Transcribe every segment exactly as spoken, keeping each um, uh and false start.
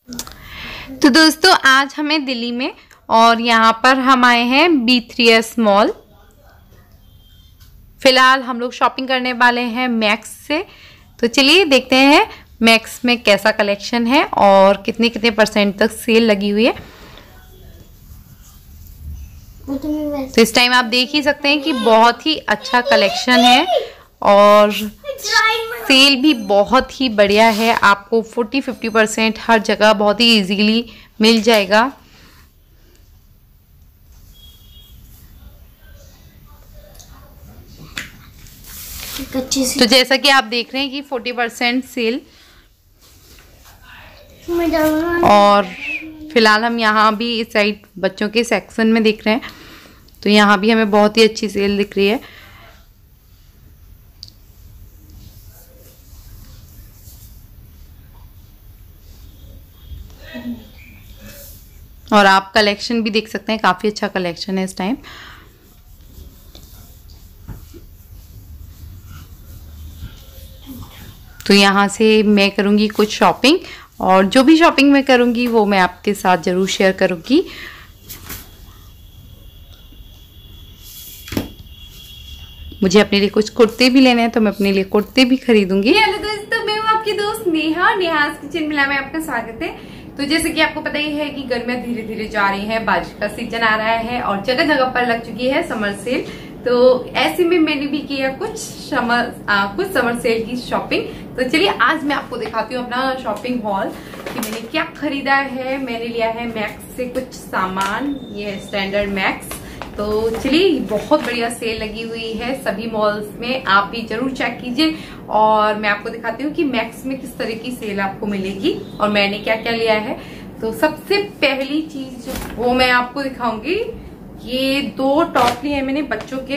तो दोस्तों आज हमें दिल्ली में और यहाँ पर हम आए हैं बी थ्री एस मॉल। फिलहाल हम लोग शॉपिंग करने वाले हैं मैक्स से। तो चलिए देखते हैं मैक्स में कैसा कलेक्शन है और कितने कितने परसेंट तक सेल लगी हुई है। तो इस टाइम आप देख ही सकते हैं कि बहुत ही अच्छा कलेक्शन है और सेल भी बहुत ही बढ़िया है। आपको चालीस पचास परसेंट हर जगह बहुत ही इजीली मिल जाएगा। तो जैसा कि आप देख रहे हैं कि चालीस परसेंट सेल और फिलहाल हम यहाँ भी इस साइड बच्चों के सेक्शन में देख रहे हैं। तो यहाँ भी हमें बहुत ही अच्छी सेल दिख रही है। और आप कलेक्शन भी देख सकते हैं, काफी अच्छा कलेक्शन है इस टाइम। तो यहाँ से मैं करूँगी कुछ शॉपिंग और जो भी शॉपिंग मैं करूँगी वो मैं आपके साथ ज़रूर शेयर करूँगी। मुझे अपने लिए कुछ कुर्ते भी लेने हैं तो मैं अपने लिए कुर्ते भी खरीदूंगी। हेलो दोस्तों, मैं हूँ आपकी दोस्त नेहा। नेहास किचन मिला में आपका स्वागत है। तो जैसे कि आपको पता ही है कि गर्मियां धीरे धीरे जा रही हैं, बारिश का सीजन आ रहा है और जगह जगह पर लग चुकी है समर सेल। तो ऐसे में मैंने भी किया कुछ समर आ, कुछ समर सेल की शॉपिंग। तो चलिए आज मैं आपको दिखाती हूँ अपना शॉपिंग हॉल कि मैंने क्या खरीदा है। मैंने लिया है मैक्स से कुछ सामान, ये स्टैंडर्ड मैक्स। तो चलिए बहुत बढ़िया सेल लगी हुई है सभी मॉल्स में, आप भी जरूर चेक कीजिए और मैं आपको दिखाती हूँ कि मैक्स में किस तरह की सेल आपको मिलेगी और मैंने क्या क्या लिया है। तो सबसे पहली चीज वो मैं आपको दिखाऊंगी, ये दो टॉप लिए हैं मैंने बच्चों के।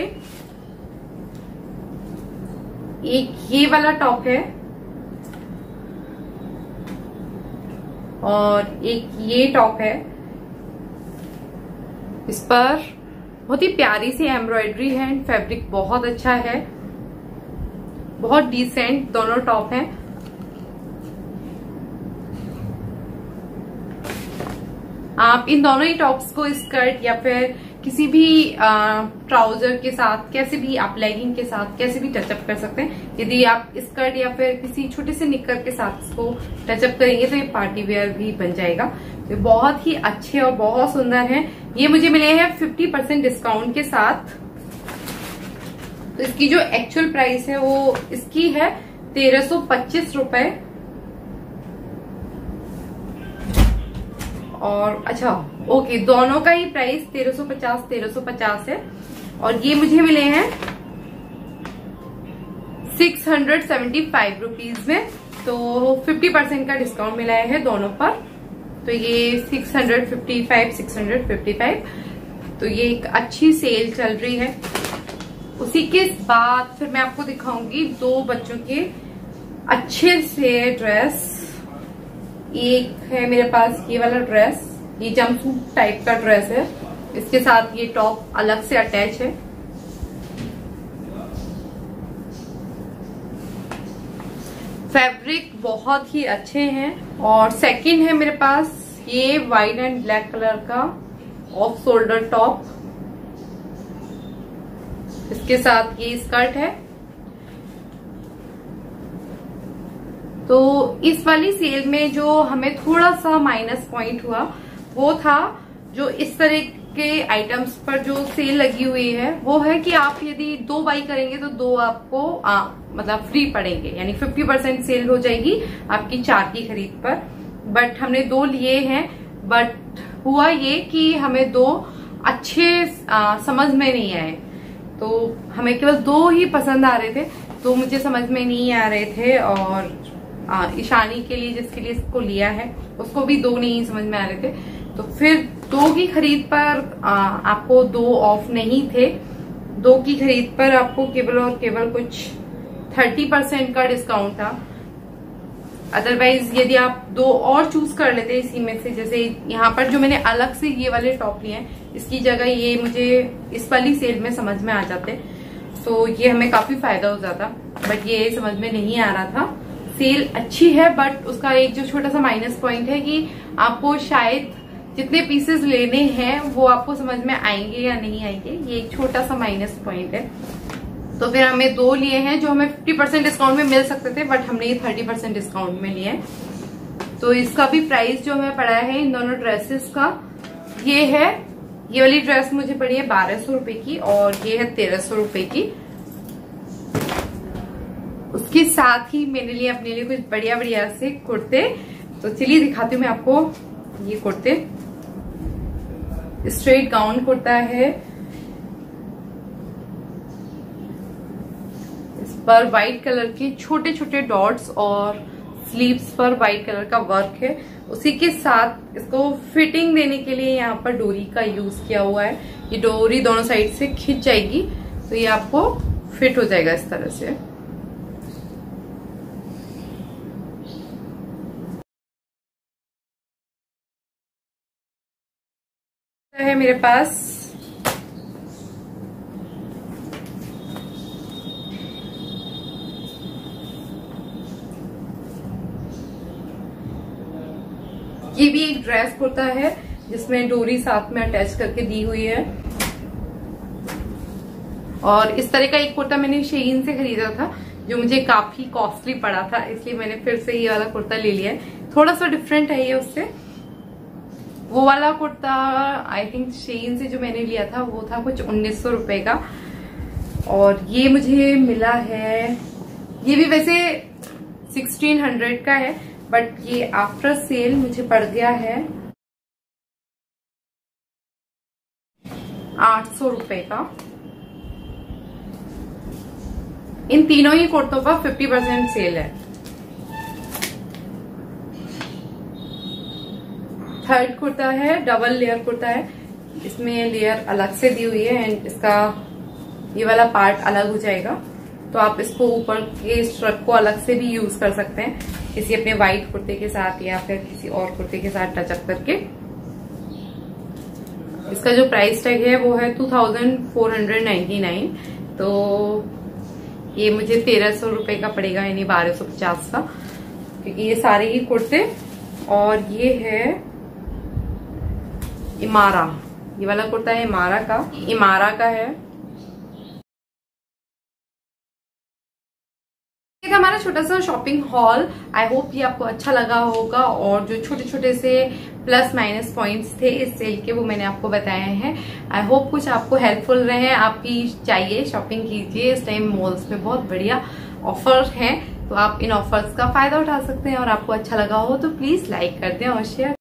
एक ये वाला टॉप है और एक ये टॉप है। इस पर बहुत ही प्यारी सी एम्ब्रॉयडरी है एंड फैब्रिक बहुत अच्छा है, बहुत डिसेंट दोनों टॉप हैं। आप इन दोनों ही टॉप्स को स्कर्ट या फिर किसी भी ट्राउजर के साथ, कैसे भी आप लेगिंग के साथ कैसे भी टचअप कर सकते हैं। यदि आप स्कर्ट या फिर किसी छोटे से निक्कर के साथ इसको टचअप करेंगे तो ये पार्टी वेयर भी बन जाएगा। तो बहुत ही अच्छे और बहुत सुंदर हैं। ये मुझे मिले हैं पचास परसेंट डिस्काउंट के साथ। तो इसकी जो एक्चुअल प्राइस है वो इसकी है तेरह सौ पच्चीस रुपए। और अच्छा ओके, दोनों का ही प्राइस तेरह सौ पचास तेरह सौ पचास है और ये मुझे मिले हैं six hundred seventy five rupees में। तो पचास परसेंट का डिस्काउंट मिला है दोनों पर। तो ये six hundred fifty five six hundred fifty five. तो ये एक अच्छी सेल चल रही है। उसी के बाद फिर मैं आपको दिखाऊंगी दो बच्चों के अच्छे से ड्रेस। एक है मेरे पास ये वाला ड्रेस, ये जंपसूट टाइप का ड्रेस है, इसके साथ ये टॉप अलग से अटैच है। फैब्रिक बहुत ही अच्छे हैं। और सेकंड है मेरे पास ये व्हाइट एंड ब्लैक कलर का ऑफ शोल्डर टॉप, इसके साथ ये स्कर्ट है। तो इस वाली सेल में जो हमें थोड़ा सा माइनस पॉइंट हुआ वो था जो इस तरह के आइटम्स पर जो सेल लगी हुई है वो है कि आप यदि दो बाई करेंगे तो दो आपको आ, मतलब फ्री पड़ेंगे, यानी पचास परसेंट सेल हो जाएगी आपकी चार की खरीद पर। बट हमने दो लिए हैं, बट हुआ ये कि हमें दो अच्छे आ, समझ में नहीं आए। तो हमें केवल दो ही पसंद आ रहे थे, तो मुझे समझ में नहीं आ रहे थे। और आ, ईशानी के लिए जिसके लिए इसको लिया है उसको भी दो नहीं समझ में आ रहे थे। तो फिर दो की खरीद पर आ, आपको दो ऑफ नहीं थे। दो की खरीद पर आपको केवल और केवल कुछ तीस परसेंट का डिस्काउंट था। अदरवाइज यदि आप दो और चूज कर लेते इसी में से, जैसे यहाँ पर जो मैंने अलग से ये वाले टॉप लिए हैं इसकी जगह ये मुझे इस वाली सेल में समझ में आ जाते, तो ये हमें काफी फायदा हो जाता। बट ये समझ में नहीं आ रहा था। सेल अच्छी है, बट उसका एक जो छोटा सा माइनस पॉइंट है कि आपको शायद जितने पीसेस लेने हैं वो आपको समझ में आएंगे या नहीं आएंगे, ये एक छोटा सा माइनस पॉइंट है। तो फिर हमें दो लिए हैं जो हमें फिफ्टी परसेंट डिस्काउंट में मिल सकते थे, बट हमने ये थर्टी परसेंट डिस्काउंट में लिए हैं। तो इसका भी प्राइस जो हमें पड़ा है इन दोनों ड्रेसेस का, ये है, ये वाली ड्रेस मुझे पड़ी है बारह सौ रुपए की और ये है तेरह सौ रुपए की। उसके साथ ही मैंने लिए अपने लिए कुछ बढ़िया बढ़िया से कुर्ते। तो चलिए दिखाती हूँ मैं आपको ये कुर्ते। स्ट्रेट गाउन कुर्ता है, इस पर व्हाइट कलर के छोटे छोटे डॉट्स और स्लीव्स पर व्हाइट कलर का वर्क है। उसी के साथ इसको फिटिंग देने के लिए यहाँ पर डोरी का यूज किया हुआ है। ये डोरी दोनों साइड से खिंच जाएगी तो ये आपको फिट हो जाएगा इस तरह से। है मेरे पास ये भी एक ड्रेस कुर्ता है जिसमें डोरी साथ में अटैच करके दी हुई है। और इस तरह का एक कुर्ता मैंने शेइन से खरीदा था जो मुझे काफी कॉस्टली पड़ा था, इसलिए मैंने फिर से ये वाला कुर्ता ले लिया है। थोड़ा सा डिफरेंट है ये उससे। वो वाला कुर्ता आई थिंक शेइन से जो मैंने लिया था वो था कुछ उन्नीस सौ रुपए का, और ये मुझे मिला है, ये भी वैसे सिक्सटीन हंड्रेड का है, बट ये आफ्टर सेल मुझे पड़ गया है आठ सौ रुपए का। इन तीनों ही कुर्तों पर फिफ्टी परसेंट सेल है। थर्ड कुर्ता है, डबल लेयर कुर्ता है, इसमें लेयर अलग से दी हुई है एंड इसका ये वाला पार्ट अलग हो जाएगा, तो आप इसको ऊपर के स्ट्रक को अलग से भी यूज कर सकते हैं किसी अपने व्हाइट कुर्ते के साथ या फिर किसी और कुर्ते के साथ टचअप करके। इसका जो प्राइस टैग है वो है two thousand four hundred ninety nine, तो ये मुझे तेरह सौ रुपए का पड़ेगा, यानी बारह सौ पचास का, क्योंकि ये सारे ही कुर्ते। और ये है इमारा, ये वाला कुर्ता है इमारा का, इमारा का है। ये हमारा छोटा सा शॉपिंग हॉल। आई होप ये आपको अच्छा लगा होगा, और जो छोटे छोटे से प्लस माइनस पॉइंट्स थे इस सेल के वो मैंने आपको बताए हैं। आई होप कुछ आपको हेल्पफुल रहे। आप भी चाहिए शॉपिंग कीजिए, इस टाइम मॉल्स में बहुत बढ़िया ऑफर हैं, तो आप इन ऑफर्स का फायदा उठा सकते हैं। और आपको अच्छा लगा हो तो प्लीज लाइक कर दें और शेयर